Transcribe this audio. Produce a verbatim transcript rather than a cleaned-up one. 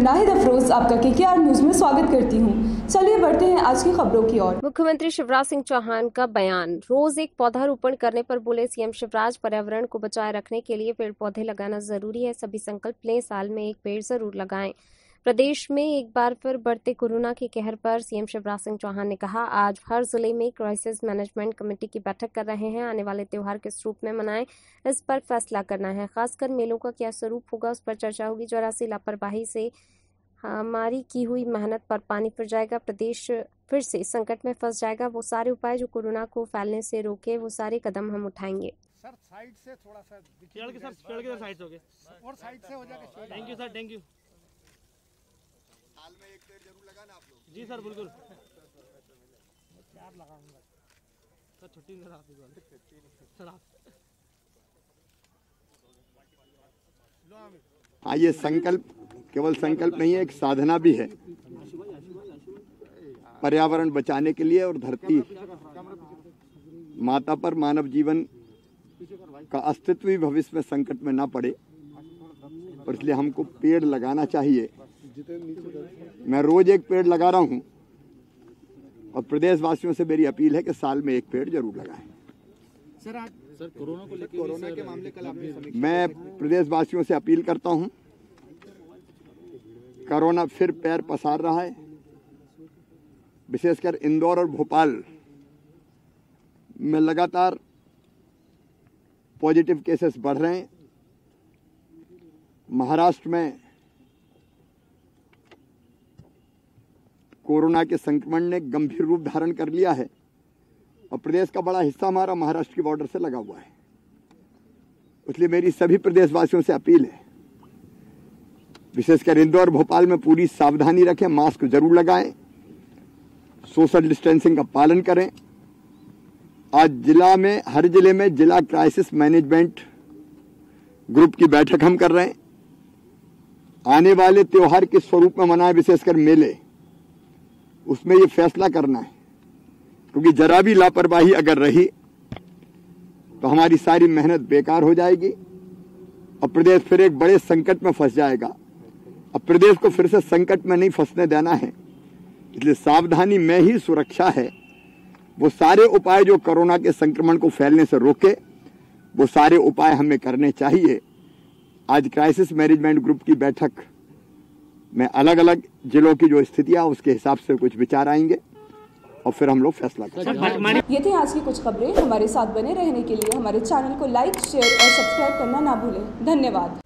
मैं नाहिद अफरोज आपका KKR news में स्वागत करती हूं। चलिए बढ़ते हैं आज की खबरों की ओर। मुख्यमंत्री शिवराज सिंह चौहान का बयान। रोज एक पौधारोपण करने पर बोले सीएम शिवराज, पर्यावरण को बचाए रखने के लिए पेड़ पौधे लगाना जरूरी है, सभी संकल्प लें, साल में एक पेड़ जरूर लगाएं। प्रदेश में एक बार फिर बढ़ते कोरोना के कहर पर सीएम शिवराज सिंह चौहान ने कहा, आज हर जिले में क्राइसिस मैनेजमेंट कमेटी की बैठक कर रहे हैं। आने वाले त्योहार किस रूप में मनाएं, इस पर फैसला करना है। खासकर मेलों का क्या स्वरूप होगा, उस पर चर्चा होगी। जरा सी लापरवाही से हमारी की हुई मेहनत पर पानी फिर जाएगा, प्रदेश फिर से संकट में फंस जाएगा। वो सारे उपाय जो कोरोना को फैलने से रोके, वो सारे कदम हम उठाएंगे। सर साइड से थोड़ा सा पेड़ के सर पेड़ के साइड से हो गए और साइड से हो जाएगा। Thank you sir, thank you. साल में एक पेड़ जरूर लगाना आप लोग। जी सर, बिल्कुल। चार लगाऊंगा सर, छुट्टी में आप सर आप हाँ, ये संकल्प केवल संकल्प नहीं है, एक साधना भी है पर्यावरण बचाने के लिए। और धरती माता पर मानव जीवन का अस्तित्व भी भविष्य में संकट में ना पड़े, और इसलिए हमको पेड़ लगाना चाहिए। मैं रोज एक पेड़ लगा रहा हूँ और प्रदेशवासियों से मेरी अपील है कि साल में एक पेड़ जरूर लगाएं। सर आज सर कोरोना को लेकर कोरोना के मामले कल आपने समीक्षा, मैं प्रदेशवासियों से अपील करता हूँ, कोरोना फिर पैर पसार रहा है। विशेषकर इंदौर और भोपाल में लगातार पॉजिटिव केसेस बढ़ रहे हैं। महाराष्ट्र में कोरोना के संक्रमण ने गंभीर रूप धारण कर लिया है और प्रदेश का बड़ा हिस्सा हमारा महाराष्ट्र की बॉर्डर से लगा हुआ है। इसलिए मेरी सभी प्रदेशवासियों से अपील है, विशेषकर इंदौर भोपाल में पूरी सावधानी रखें, मास्क जरूर लगाएं, सोशल डिस्टेंसिंग का पालन करें। आज जिला में हर जिले में जिला क्राइसिस मैनेजमेंट ग्रुप की बैठक हम कर रहे हैं। आने वाले त्योहार किस स्वरूप में मनाएं, विशेषकर मेले, उसमें ये फैसला करना है, क्योंकि जरा भी लापरवाही अगर रही तो हमारी सारी मेहनत बेकार हो जाएगी और प्रदेश फिर एक बड़े संकट में फंस जाएगा। अब प्रदेश को फिर से संकट में नहीं फंसने देना है, इसलिए सावधानी में ही सुरक्षा है। वो सारे उपाय जो कोरोना के संक्रमण को फैलने से रोके, वो सारे उपाय हमें करने चाहिए। आज क्राइसिस मैनेजमेंट ग्रुप की बैठक में अलग अलग जिलों की जो स्थितियां, उसके हिसाब से कुछ विचार आएंगे और फिर हम लोग फैसला करेंगे। ये थी आज की कुछ खबरें। हमारे साथ बने रहने के लिए हमारे चैनल को लाइक, शेयर और सब्सक्राइब करना ना भूलें। धन्यवाद।